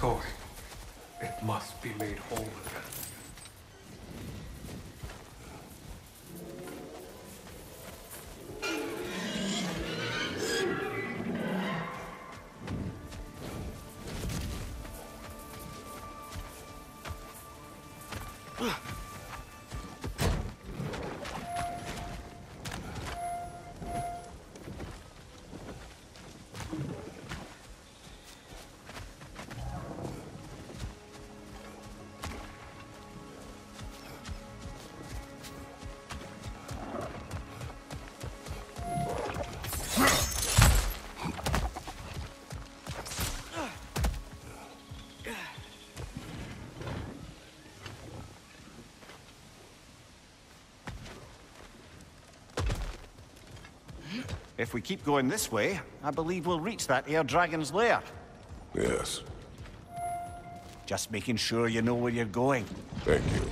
toy. It must be made whole again. If we keep going this way, I believe we'll reach that air dragon's lair. Yes. Just making sure you know where you're going. Thank you.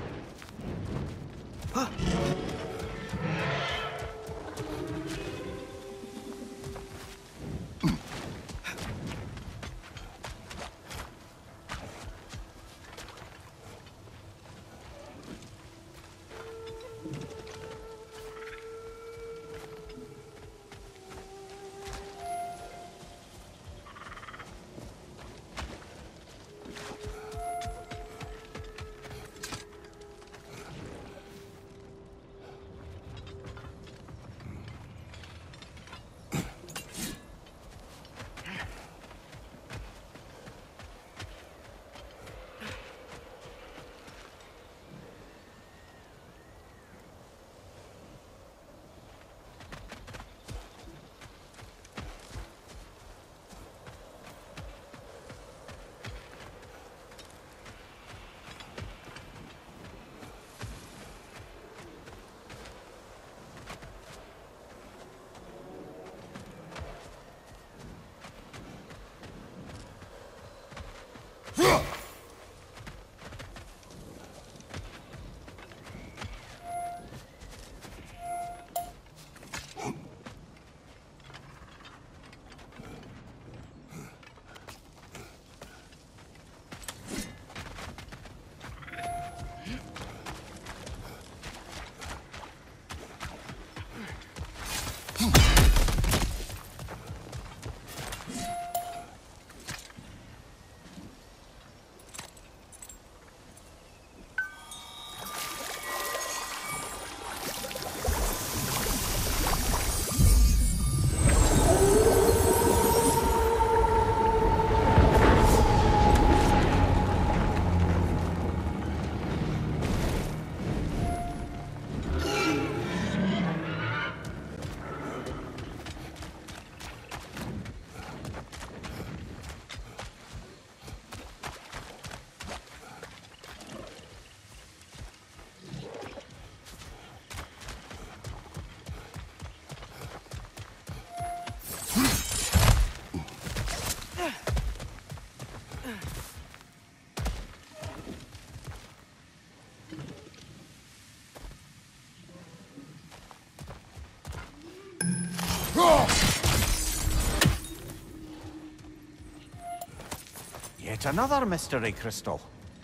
Yet another mystery crystal.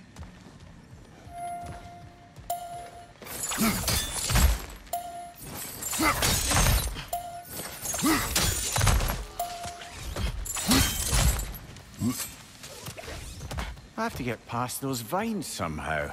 I have to get past those vines somehow.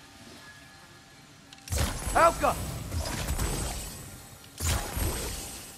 Elka!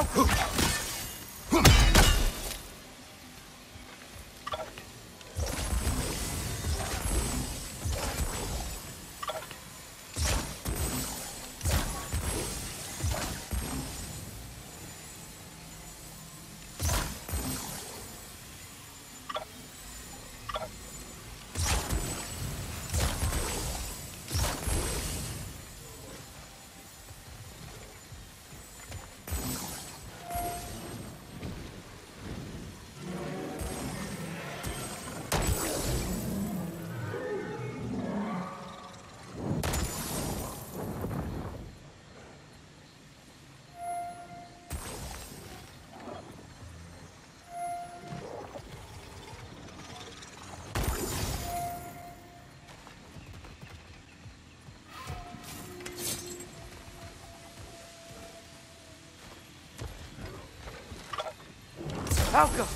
Falco!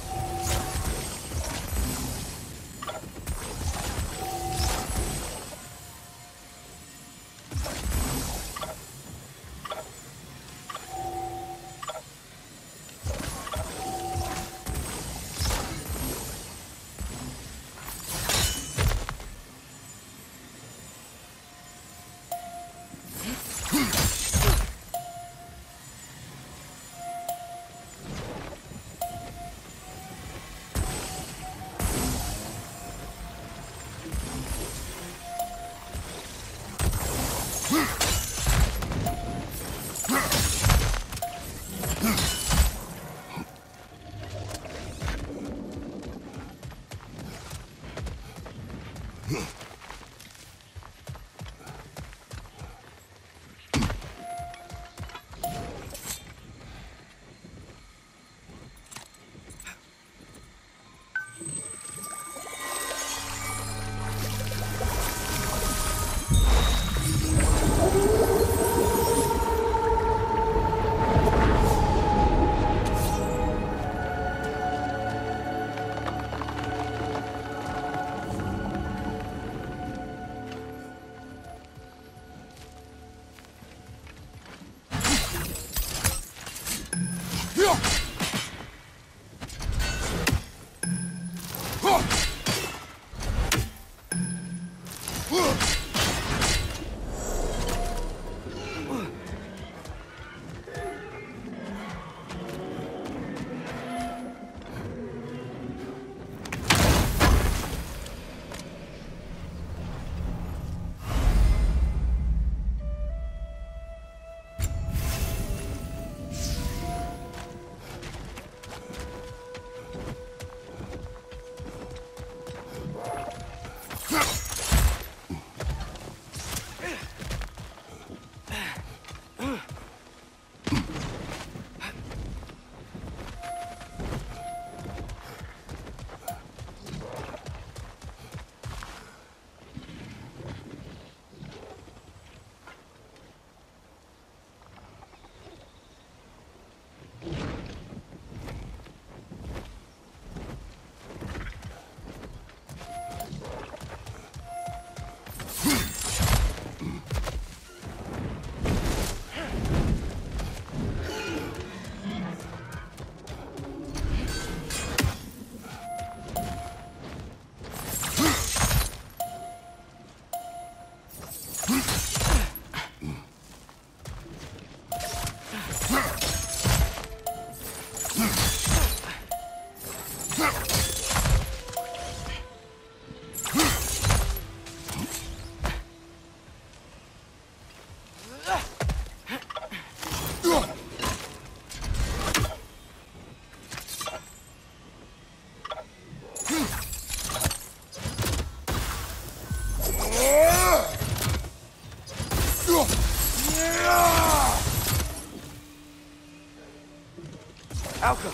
Alka!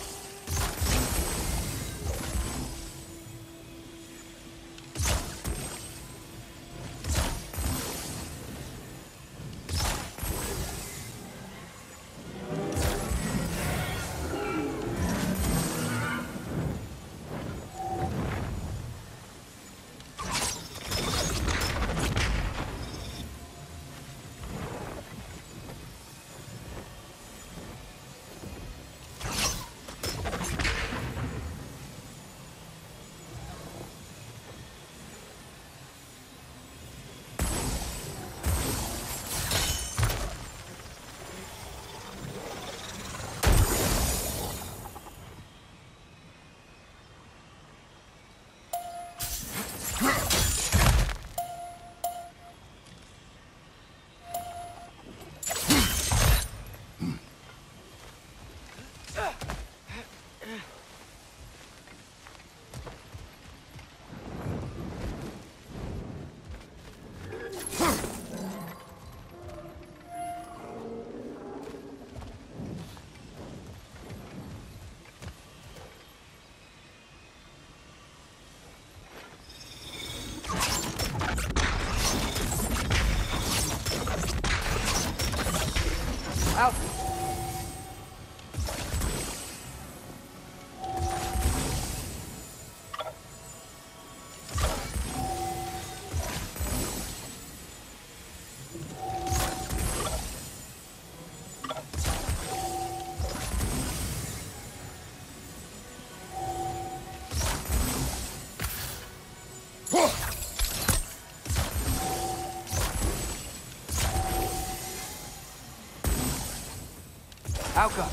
Falco!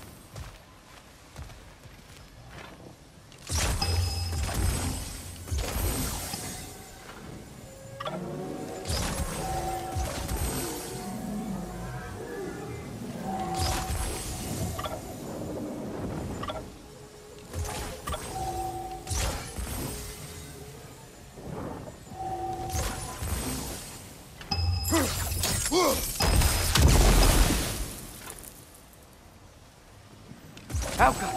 Falco!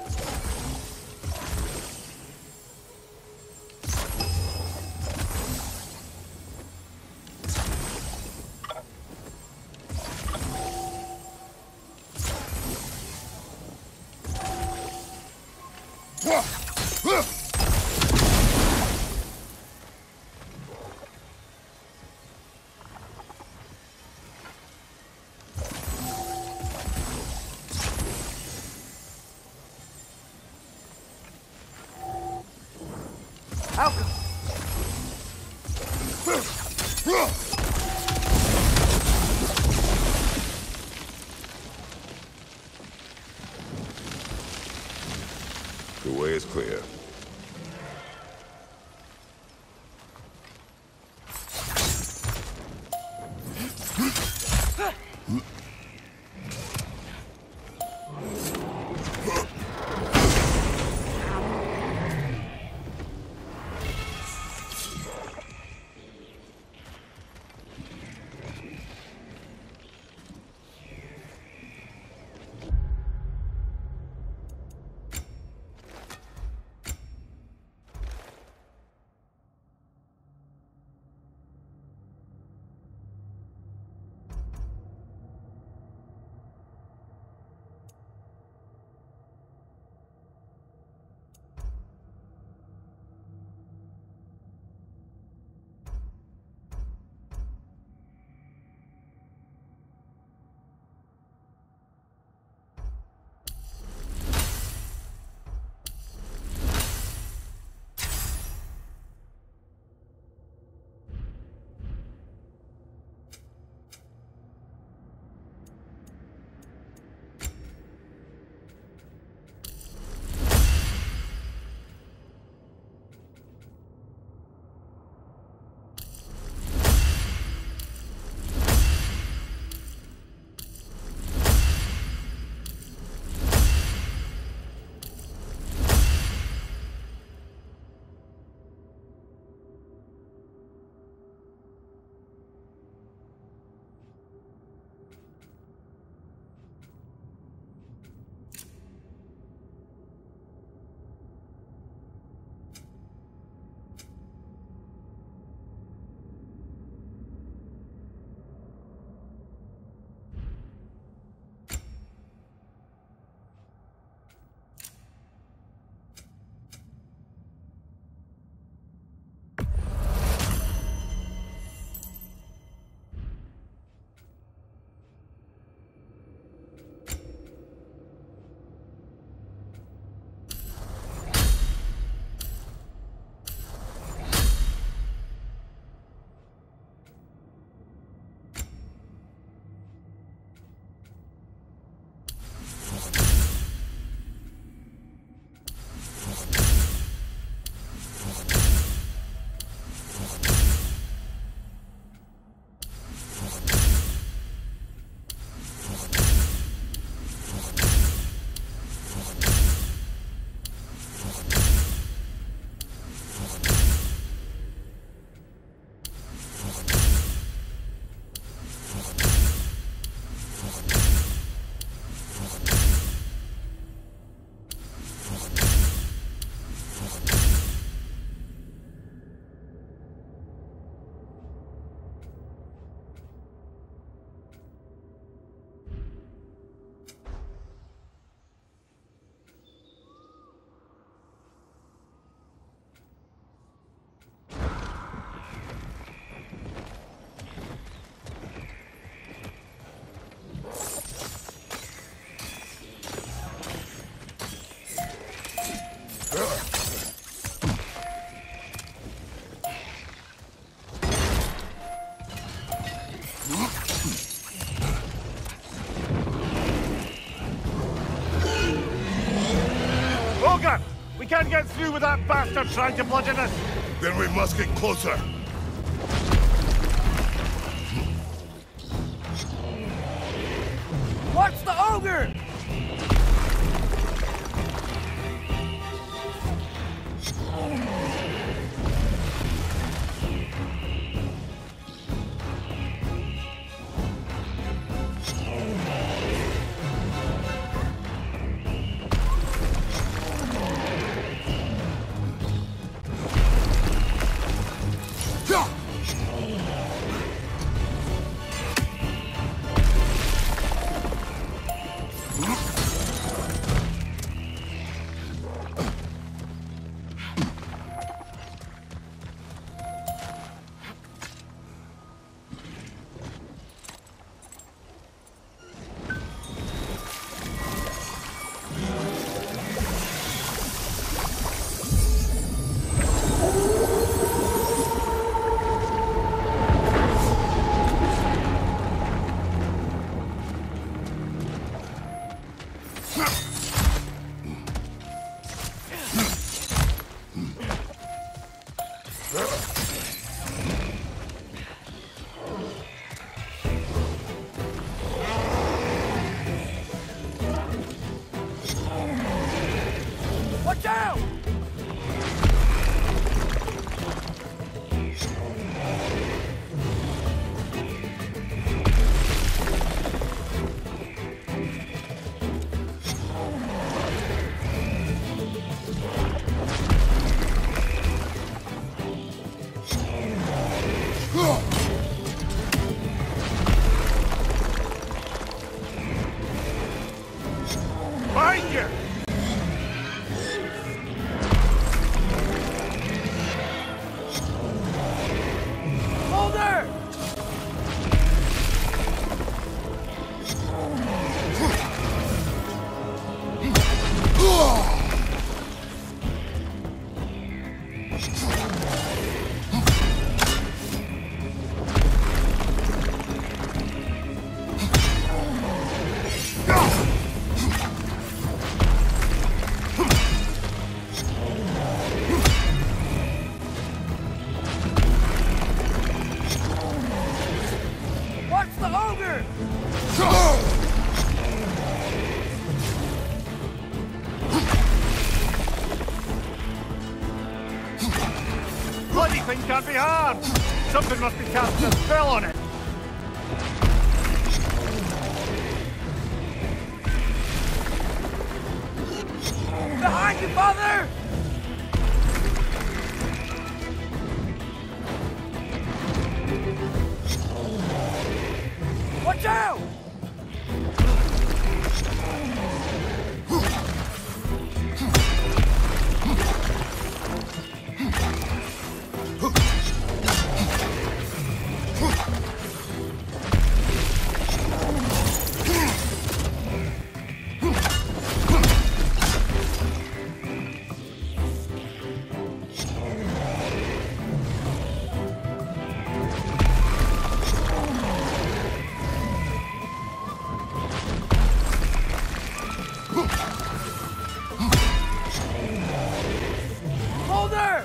Falco! The way is clear. Ogre! We can't get through with that bastard trying to bludgeon us! Then we must get closer. Watch the ogre! Watch out! Behind you! Hold her! Watch the ogre! Bloody thing can't be harmed! Something must be casting a spell on it! Behind you, father! Watch out! Hold her!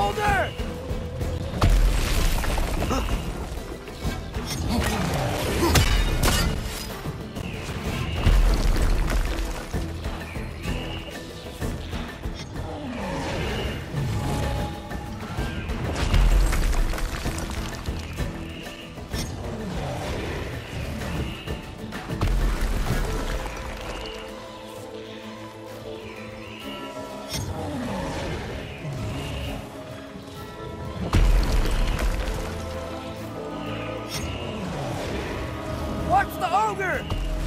Hold her! Watch the ogre!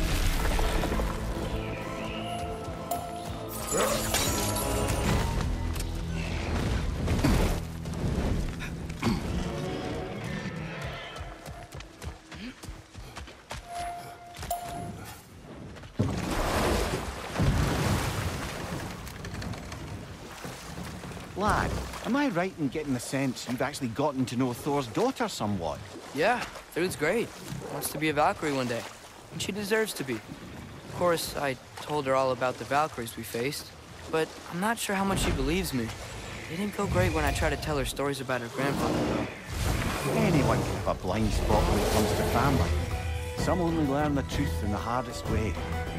Lad, am I right in getting the sense you've actually gotten to know Thor's daughter somewhat? Yeah, Thrud's great. Wants to be a Valkyrie one day. And she deserves to be. Of course, I told her all about the Valkyries we faced, but I'm not sure how much she believes me. It didn't go great when I tried to tell her stories about her grandfather, though. Anyone can have a blind spot when it comes to family. Some only learn the truth in the hardest way.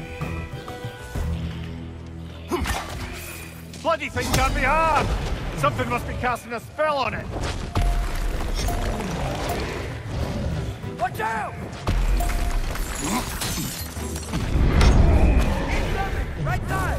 Bloody thing can't be hard! Something must be casting a spell on it! Watch out! Incoming! Right side!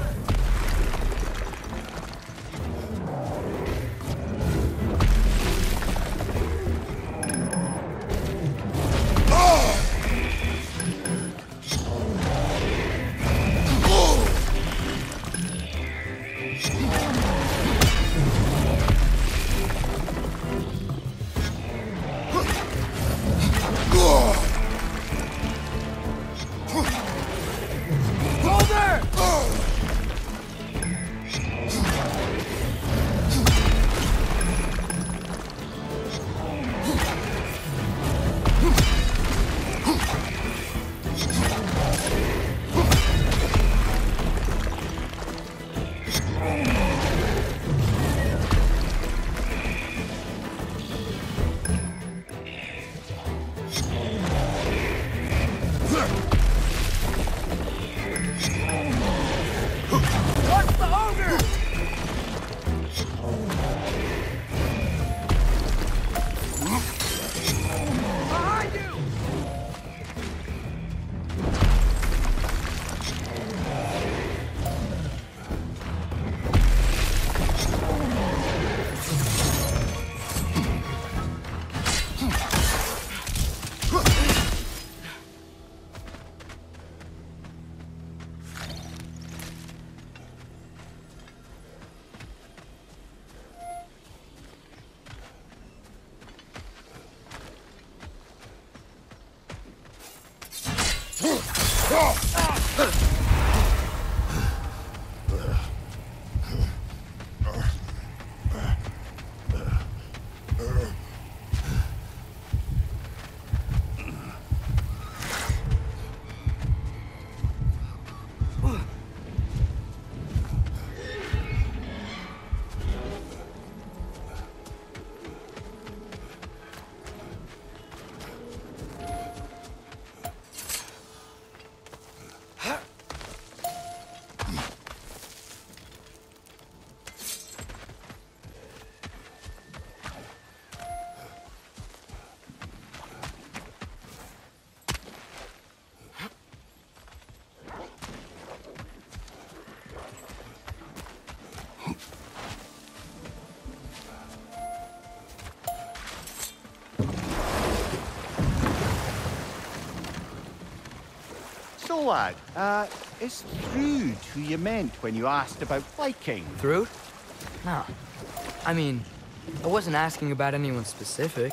So, lad, is Thrud who you meant when you asked about Viking? Thrud? No. I mean, I wasn't asking about anyone specific.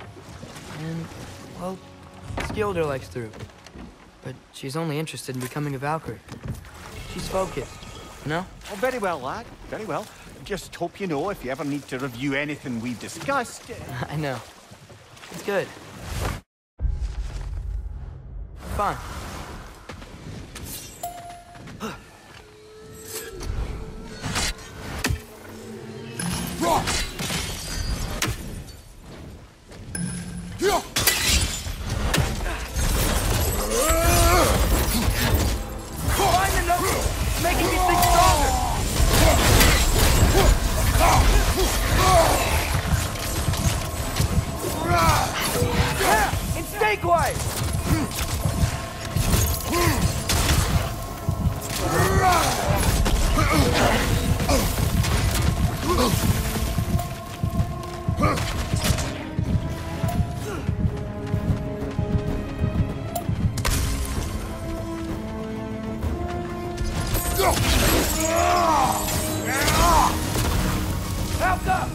And, well, Skilder likes Thrud. But she's only interested in becoming a Valkyrie. She's focused, you know? Oh, very well, lad. Very well. Just hope you know if you ever need to review anything we've discussed. I know. It's good. Fine. Help up!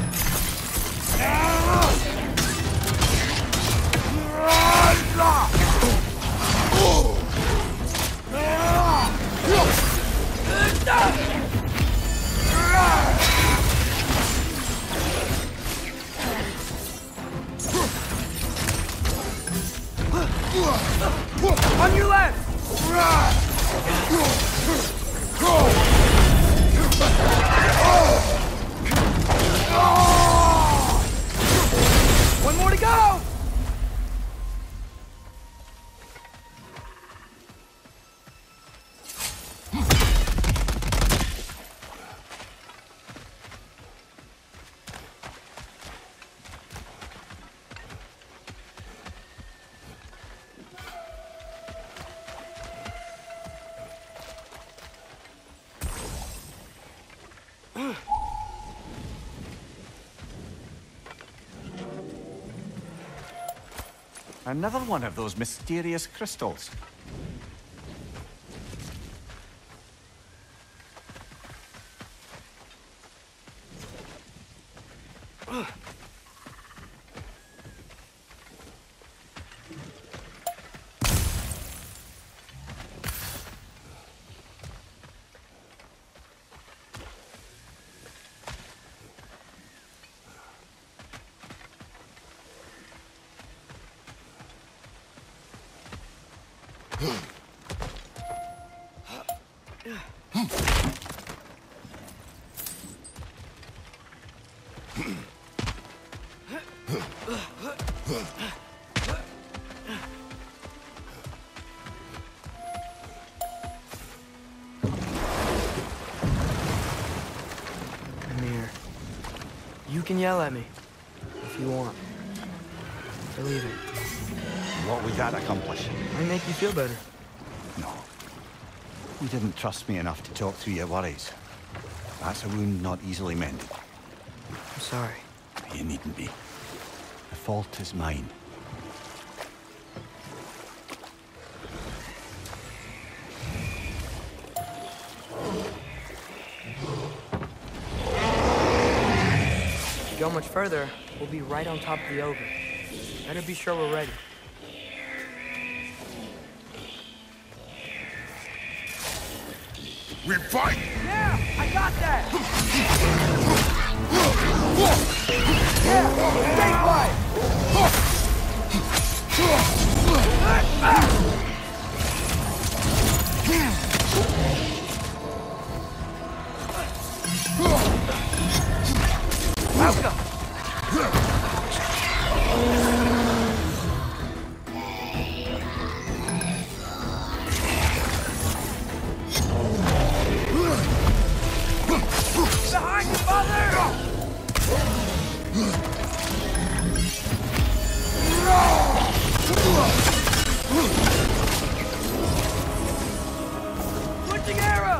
On your left! One more to go! Another one of those mysterious crystals. Amir, you can yell at me if you want. Believe it. What would that accomplish? Might make you feel better. No. You didn't trust me enough to talk through your worries. That's a wound not easily mended. I'm sorry. You needn't be. The fault is mine. If you go much further, we'll be right on top of the ogre. Better be sure we're ready. We fight! Yeah, I got that! Yeah, stay quiet! Welcome! Behind you, father! Switching arrows!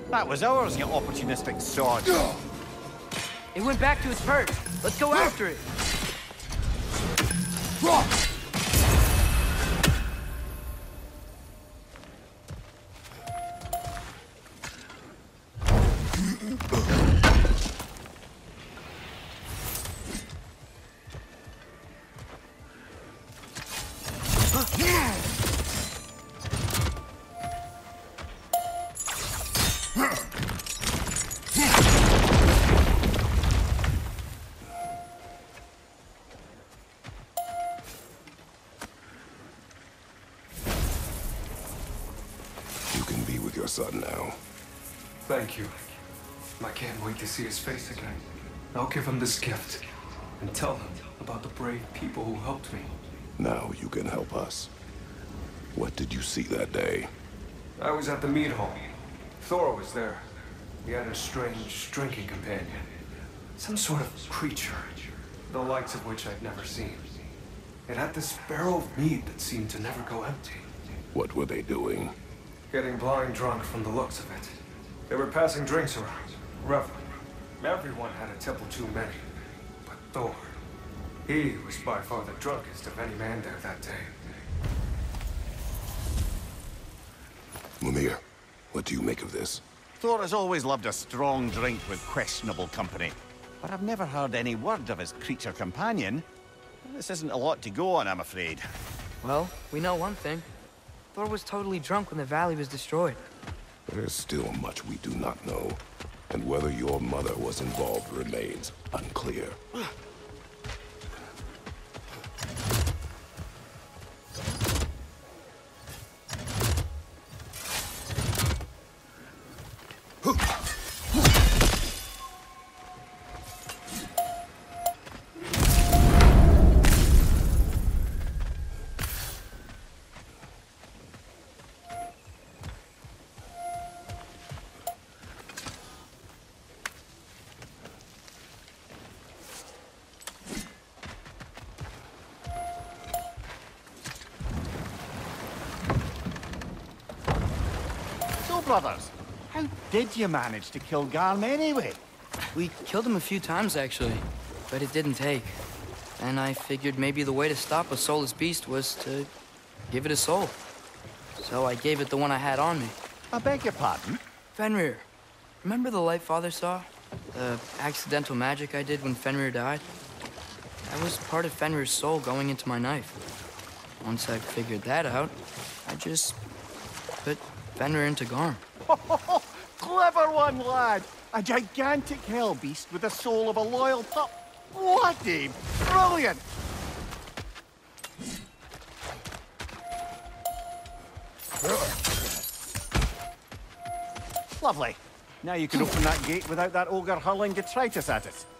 That was ours, you opportunistic sod. It went back to its perch. Let's go after it. You can be with your son now. Thank you. I can't wait to see his face again. I'll give him this gift and tell him about the brave people who helped me. Now you can help us. What did you see that day? I was at the mead hall. Thor was there. He had a strange drinking companion. Some sort of creature, the likes of which I'd never seen. It had this barrel of mead that seemed to never go empty. What were they doing? Getting blind drunk from the looks of it. They were passing drinks around, reveling. Everyone had a tipple too many. But Thor, he was by far the drunkest of any man there that day. Mimir, what do you make of this? Thor has always loved a strong drink with questionable company. But I've never heard any word of his creature companion. This isn't a lot to go on, I'm afraid. Well, we know one thing. Thor was totally drunk when the valley was destroyed. There's still much we do not know. And whether your mother was involved remains unclear. Brothers, how did you manage to kill Garm anyway? We killed him a few times, actually, but it didn't take. And I figured maybe the way to stop a soulless beast was to give it a soul. So I gave it the one I had on me. I beg your pardon? Fenrir. Remember the light Father saw? The accidental magic I did when Fenrir died? That was part of Fenrir's soul going into my knife. Once I figured that out, I just put Fenrir into Garm. Clever one, lad! A gigantic hell beast with the soul of a loyal pup. Bloody brilliant! Lovely. Now you can open that gate without that ogre hurling detritus at us.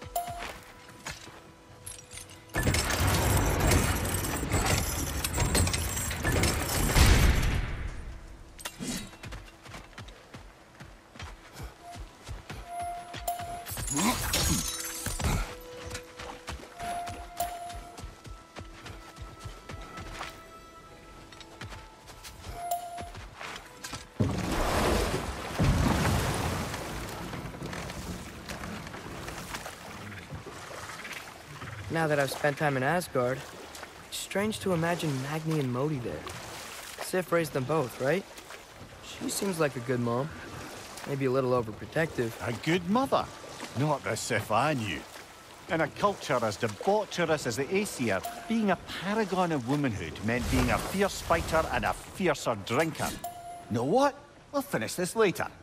Now that I've spent time in Asgard, it's strange to imagine Magni and Modi there. Sif raised them both, right? She seems like a good mom. Maybe a little overprotective. A good mother? Not the Sif I knew. In a culture as debaucherous as the Aesir, being a paragon of womanhood meant being a fierce fighter and a fiercer drinker. Know what? We'll finish this later.